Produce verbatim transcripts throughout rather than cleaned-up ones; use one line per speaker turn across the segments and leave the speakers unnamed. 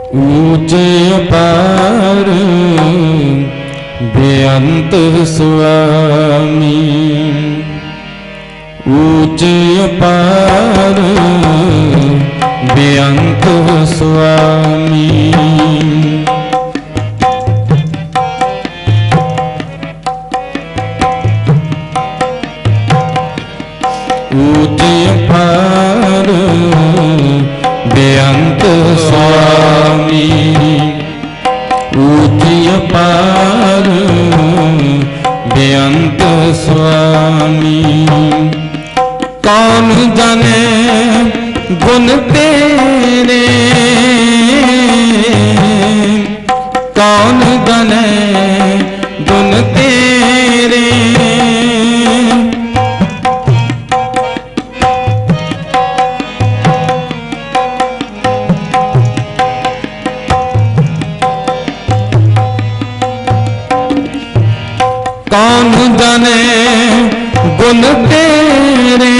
ऊंचे अपार बेअंत स्वामी, ऊंचे अपार बेअंत स्वामी। ऊंचे अपार बेअंत स्वामी, ऊंचे अपार बेअंत स्वामी। कौन जाने गुण तेरे, कौन जाने गुण तेरे। कौन जाने गुण तेरे,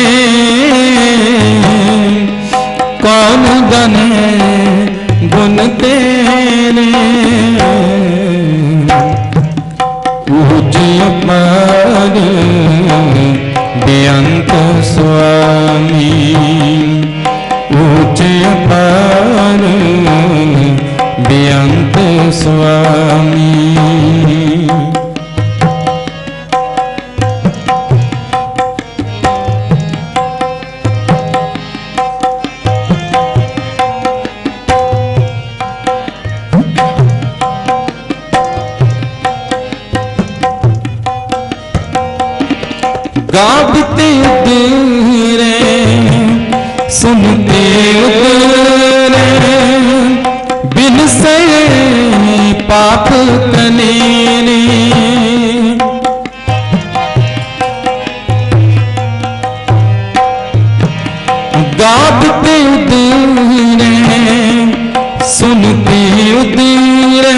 कौन जाने गुण तेरे। ऊंचे अपार बेअंत स्वामी, ऊंचे अपार बेअंत स्वामी। गाते उतरे सुनते उतरे, बिन से पाप कनेरे। गाते उतरे सुनते उतरे,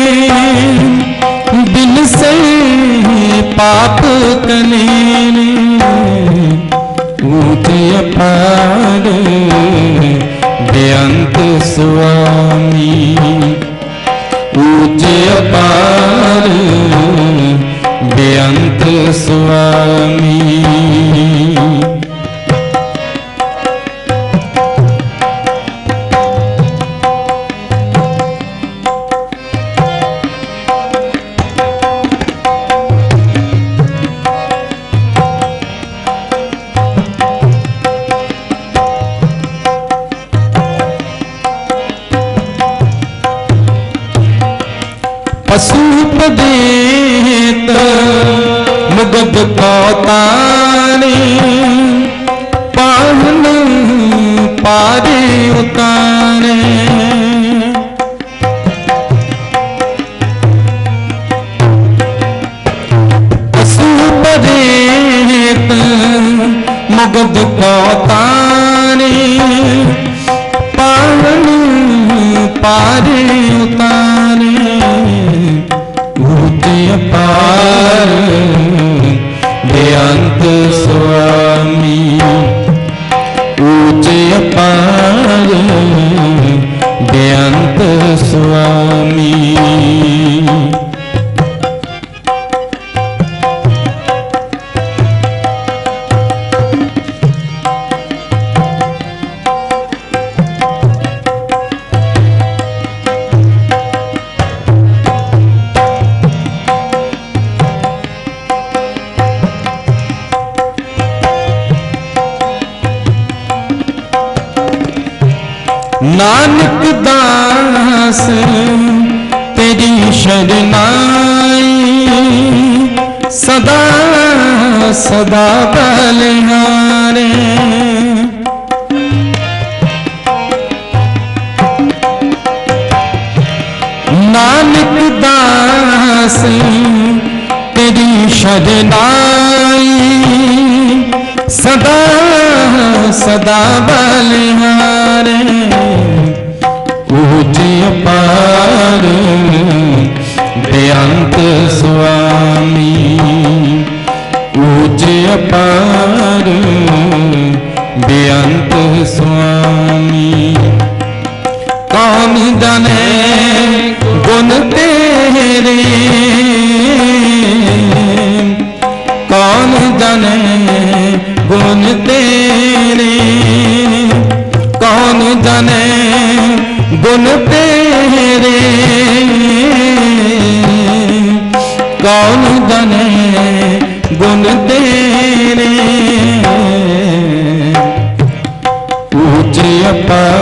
बिन से पाप कनेरे। ऊंचे अपार बेअंत स्वामी, ऊंचे अपार बेअंत स्वामी। पशुपदेत मुगद कौतारे, पावन पारे उतारे। पशुपदेत मुगद कौतारे, पावन पारे उतारे। ऊंचे अपार बेअंत स्वामी, ऊंचे अपार बेअंत स्वामी। नानक दास तेरी शरणाई, सदा सदा बलिहारे। नानक दास तेरी शरणाई, सदा सदा बलिहारे। ऊंचे अपार बेअंत स्वामी, ऊंचे अपार बेअंत स्वामी। कौन जाने गने गुण तेरे, कौन गने गुण तेरे, ऊंचे अपार